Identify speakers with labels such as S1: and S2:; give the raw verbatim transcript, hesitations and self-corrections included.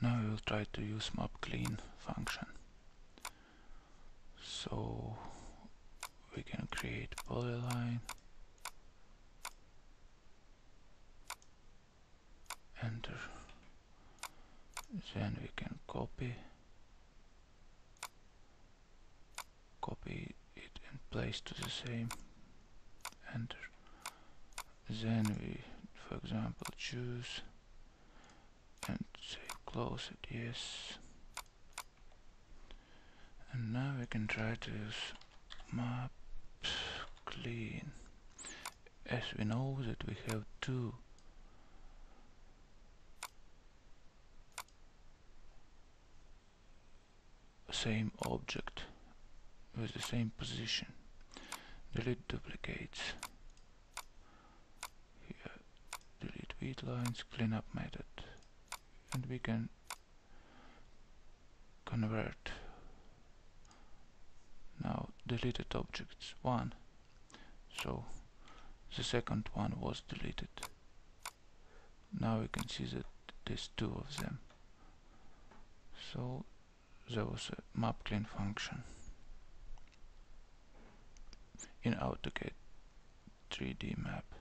S1: Now we will try to use Mapclean function. So we can create polyline, enter, then we can copy, copy it and place to the same, enter. Then we, for example, choose and say close it, yes. And now we can try to use Mapclean. As we know that we have two same object with the same position. Delete duplicates. Here, delete weed lines, clean up method. And we can convert now deleted objects one. So the second one was deleted. Now we can see that there's two of them. So there was a Mapclean function in Autocad three D map.